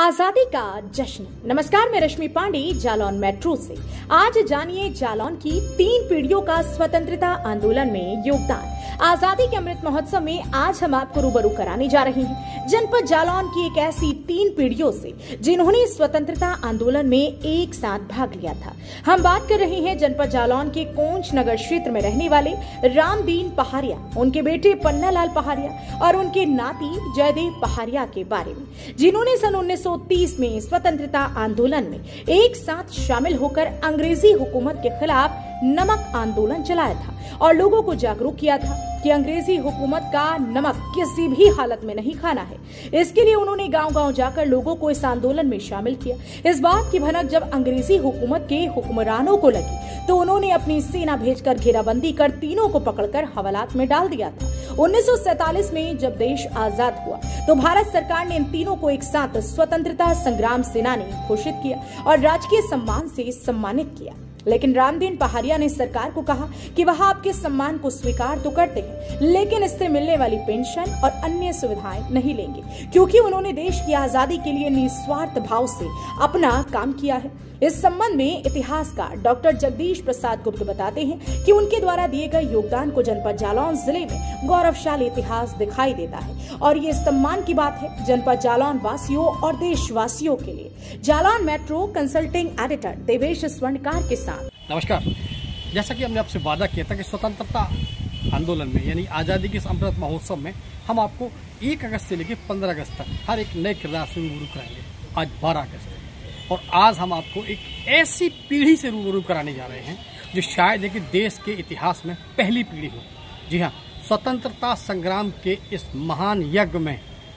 आजादी का जश्न। नमस्कार, मैं रश्मि पांडे जालौन मेट्रो से। आज जानिए जालौन की 3 पीढ़ियों का स्वतंत्रता आंदोलन में योगदान। आजादी के अमृत महोत्सव में आज हम आपको रूबरू कराने जा रहे हैं जनपद जालौन की एक ऐसी 3 पीढ़ियों से जिन्होंने स्वतंत्रता आंदोलन में एक साथ भाग लिया था। हम बात कर रहे हैं जनपद जालौन के कोंच नगर क्षेत्र में रहने वाले रामदीन पहाड़िया, उनके बेटे पन्नालाल पहाड़िया और उनके नाती जयदेव पहाड़िया के बारे में, जिन्होंने सन 1930 में स्वतंत्रता आंदोलन में एक साथ शामिल होकर अंग्रेजी हुकूमत के खिलाफ नमक आंदोलन चलाया था और लोगों को जागरूक किया था कि अंग्रेजी हुकूमत का नमक किसी भी हालत में नहीं खाना है। इसके लिए उन्होंने गांव-गांव जाकर लोगों को इस आंदोलन में शामिल किया। इस बात की भनक जब अंग्रेजी हुकूमत के हुक्मरानों को लगी तो उन्होंने अपनी सेना भेजकर घेराबंदी कर तीनों को पकड़कर हवालात में डाल दिया था। 1947 में जब देश आजाद हुआ तो भारत सरकार ने इन तीनों को एक साथ स्वतंत्रता संग्राम सेनानी घोषित किया और राजकीय सम्मान से सम्मानित किया। लेकिन रामदीन पहाड़िया ने सरकार को कहा कि वह आपके सम्मान को स्वीकार तो करते हैं, लेकिन इससे मिलने वाली पेंशन और अन्य सुविधाएं नहीं लेंगे, क्योंकि उन्होंने देश की आजादी के लिए निस्वार्थ भाव से अपना काम किया है। इस संबंध में इतिहासकार डॉक्टर जगदीश प्रसाद गुप्त बताते हैं कि उनके द्वारा दिए गए योगदान को जनपद जालौन जिले में गौरवशाली इतिहास दिखाई देता है और ये सम्मान की बात है जनपद जालौन वासियों और देशवासियों के लिए। Jalaun metro consulting editor Devesh Swarnkar के साथ। नमस्कार। जैसा कि हमने आपसे वादा किया था कि स्वतंत्रता आंदोलन में यानी आज़ादी के अमृत महोत्सव में हम आपको 1 अगस्त से लेकर 15 अगस्त तक हर एक नए किरदार से रूबरू कराएंगे। आज 12 अगस्त है और आज हम आपको एक ऐसी पीढ़ी से रूबरू कराने जा रहे हैं जो शायद है कि देश के इतिहास में पहली पीढ़ी हो। जी हाँ, स्वतंत्रता संग्राम के इस महान यज्ञ में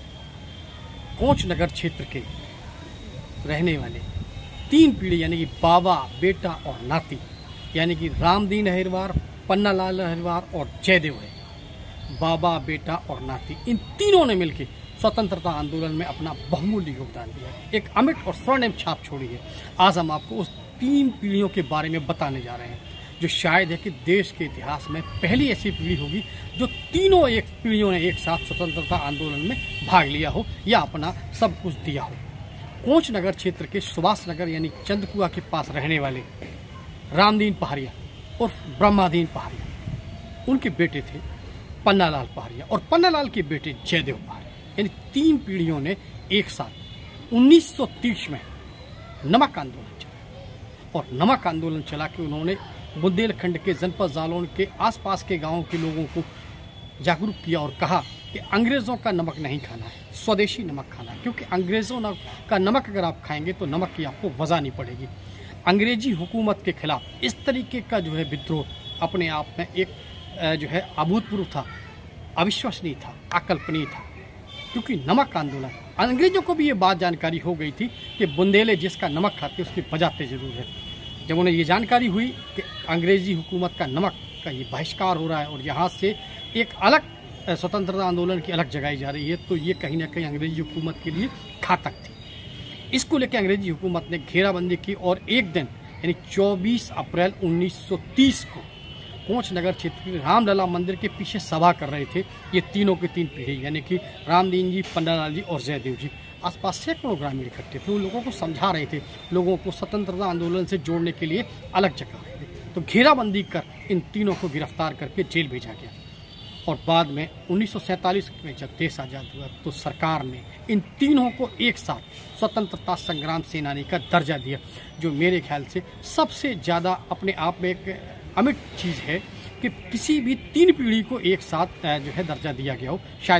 कोंच नगर क्षेत्र के रहने वाले 3 पीढ़ी यानी कि बाबा, बेटा और नाती, यानी कि रामदीन अहिरवार, पन्नालाल अहिरवार और जयदेव है। बाबा, बेटा और नाती, इन तीनों ने मिलकर स्वतंत्रता आंदोलन में अपना बहुमूल्य योगदान दिया है, एक अमिट और स्वर्णिम छाप छोड़ी है। आज हम आपको उस 3 पीढ़ियों के बारे में बताने जा रहे हैं जो शायद है कि देश के इतिहास में पहली ऐसी पीढ़ी होगी जो तीनों एक पीढ़ियों ने एक साथ स्वतंत्रता आंदोलन में भाग लिया हो या अपना सब कुछ दिया हो। कोंच नगर क्षेत्र के सुभाष नगर यानी चंदकुआ के पास रहने वाले रामदीन पहाड़िया और ब्रह्मादीन पहाड़िया, उनके बेटे थे पन्नालाल पहाड़िया और पन्नालाल के बेटे जयदेव पहाड़िया, यानी 3 पीढ़ियों ने एक साथ 1930 में नमक आंदोलन चला और नमक आंदोलन चला कि उन्होंने बुंदेलखंड के जनपद जालौन के आसपास के गांवों के लोगों को जागरूक किया और कहा कि अंग्रेज़ों का नमक नहीं खाना है, स्वदेशी नमक खाना है, क्योंकि अंग्रेज़ों का नमक अगर आप खाएंगे तो नमक की आपको वजह नहीं पड़ेगी। अंग्रेजी हुकूमत के खिलाफ इस तरीके का जो है विद्रोह अपने आप में एक जो है अभूतपूर्व था, अविश्वसनीय था, अकल्पनीय था, क्योंकि नमक आंदोलन अंग्रेजों को भी ये बात जानकारी हो गई थी कि बुंदेले जिसका नमक खाते उसकी बजाते जरूर है। जब उन्हें ये जानकारी हुई कि अंग्रेजी हुकूमत का नमक का ये बहिष्कार हो रहा है और यहाँ से एक अलग स्वतंत्रता आंदोलन की अलग जगाई जा रही है, तो ये कहीं ना कहीं अंग्रेजी हुकूमत के लिए घातक थी। इसको लेकर अंग्रेजी हुकूमत ने घेराबंदी की और एक दिन यानी 24 अप्रैल 1930 को कोंच नगर क्षेत्र के रामलला मंदिर के पीछे सभा कर रहे थे ये तीनों की 3 पीढ़ी, यानी कि रामदीन जी, पन्नालाल जी और जयदेव जी। आसपास सैकड़ों ग्रामीण इकट्ठे थे, उन लोगों को समझा रहे थे, लोगों को स्वतंत्रता आंदोलन से जोड़ने के लिए अलग जगह रहे थे। तो घेराबंदी कर इन तीनों को गिरफ्तार करके जेल भेजा गया और बाद में 1947 में जब देश आज़ाद हुआ तो सरकार ने इन तीनों को एक साथ स्वतंत्रता संग्राम सेनानी का दर्जा दिया, जो मेरे ख्याल से सबसे ज़्यादा अपने आप में एक अमिट चीज़ है कि किसी भी 3 पीढ़ी को एक साथ जो है दर्जा दिया गया हो। शायद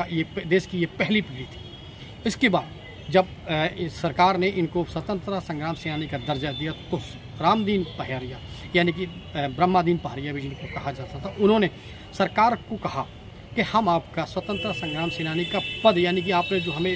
देश की ये पहली पीढ़ी थी। इसके बाद जब सरकार ने इनको स्वतंत्रता संग्राम सेनानी का दर्जा दिया तो रामदीन पहाड़िया यानी कि ब्रह्मादीन पहाड़िया भी जिनको कहा जाता था, उन्होंने सरकार को कहा कि हम आपका स्वतंत्रता संग्राम सेनानी का पद, यानी कि आपने जो हमें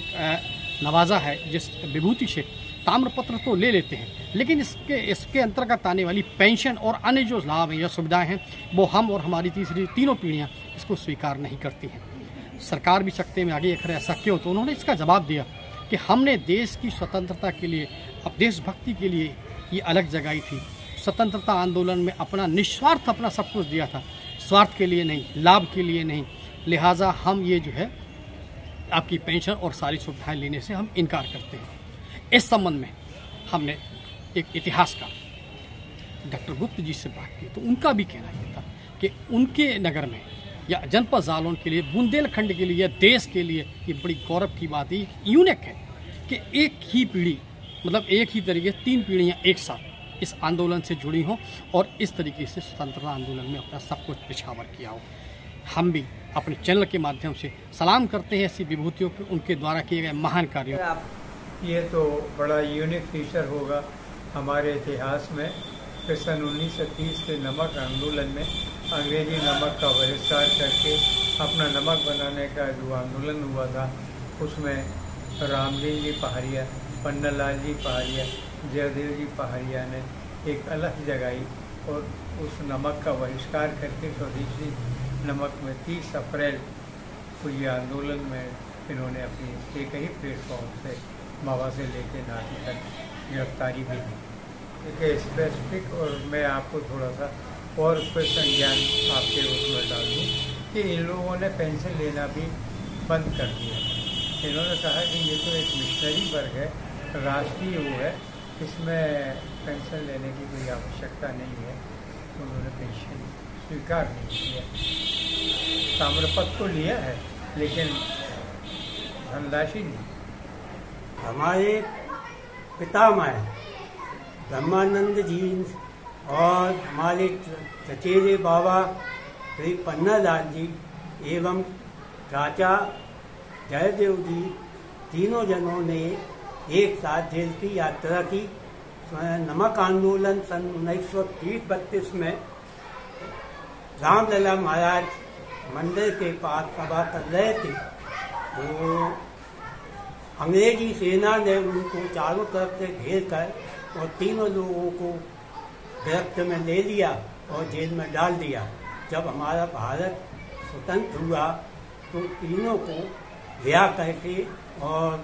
नवाजा है जिस विभूति से, ताम्रपत्र तो ले लेते हैं, लेकिन इसके अंतर्गत आने वाली पेंशन और अन्य जो लाभ हैं या सुविधाएं हैं वो हम और हमारी तीनों पीढ़ियां इसको स्वीकार नहीं करती हैं। सरकार भी सख्ते में आगे अगर ऐसा क्यों, तो उन्होंने इसका जवाब दिया कि हमने देश की स्वतंत्रता के लिए, अब देशभक्ति के लिए ये अलग जगाई थी। स्वतंत्रता आंदोलन में अपना निस्वार्थ अपना सब कुछ दिया था, स्वार्थ के लिए नहीं, लाभ के लिए नहीं। लिहाजा हम ये जो है आपकी पेंशन और सारी सुविधाएं लेने से हम इनकार करते हैं। इस संबंध में हमने एक इतिहासकार डॉक्टर गुप्त जी से बात की, तो उनका भी कहना ये था कि उनके नगर में या जनपद जालौन के लिए, बुंदेलखंड के लिए या देश के लिए ये बड़ी गौरव की बात है, यूनिक है कि एक ही पीढ़ी, मतलब एक ही तरीके 3 पीढ़ियाँ एक साथ इस आंदोलन से जुड़ी हों और इस तरीके से स्वतंत्रता आंदोलन में अपना सब कुछ निछावर किया हो। हम भी अपने चैनल के माध्यम से सलाम करते हैं ऐसी विभूतियों को, उनके द्वारा किए गए महान कार्यों। ये तो बड़ा यूनिक फीचर होगा हमारे इतिहास में कि सन 1930 के नमक आंदोलन में अंग्रेजी नमक का बहिष्कार करके अपना नमक बनाने का जो आंदोलन हुआ था, उसमें रामदीन जी पहाड़िया, पन्नालाल जी पहाड़िया, जयदेव जी पहाड़िया ने एक अलग जगाई और उस नमक का बहिष्कार करके स्वदेशी नमक में 30 अप्रैल को ये आंदोलन में इन्होंने अपनी एक ही प्लेटफॉर्म से मावा से लेके नाटी तक गिरफ्तारी भी दी। एक स्पेसिफिक, और मैं आपको थोड़ा सा और क्वेश्चन ज्ञान आपके उसमें डाल दूँ कि इन लोगों ने पेंशन लेना भी बंद कर दिया। इन्होंने कहा कि ये तो एक मिशनरी वर्ग है, राष्ट्रीय वो है, इसमें पेंशन लेने की कोई आवश्यकता नहीं है। उन्होंने पेंशन स्वीकार नहीं किया, ताम्रपत्र तो लिया है लेकिन धनराशि नहीं। हमारे पितामह ब्रह्मानंद जी और हमारे चचेरे बाबा श्री पन्नालाल जी एवं चाचा जयदेव जी, तीनों जनों ने एक साथ जेल की यात्रा की। नमक आंदोलन सन 1930-32 में रामलला महाराज मंदिर के पास सभा कर रहे थे, तो अंग्रेजी सेना ने उनको चारों तरफ से घेर कर और तीनों लोगों को गिरफ्त में ले लिया और जेल में डाल दिया। जब हमारा भारत स्वतंत्र हुआ तो तीनों को रिहा करके और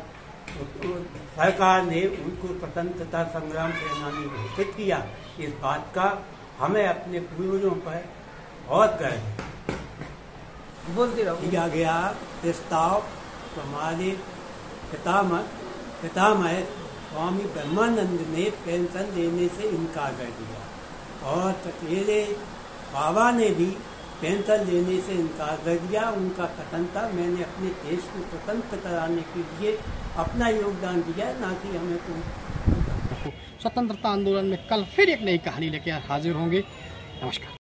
सरकार ने उनको स्वतंत्रता संग्राम सेनानी घोषित किया। इस बात का हमें अपने पूर्वजों पर गौर कर दिया गया प्रस्ताव। हमारे पितामह स्वामी ब्रह्मानंद ने पेंशन लेने से इनकार कर दिया और चचेरे बाबा ने भी पेंशन लेने से इनकार कर दिया। उनका कथन था, मैंने अपने देश को स्वतंत्र कराने के लिए अपना योगदान दिया, ना कि हमें कोई। स्वतंत्रता आंदोलन में कल फिर एक नई कहानी लेकर हाजिर होंगे। नमस्कार।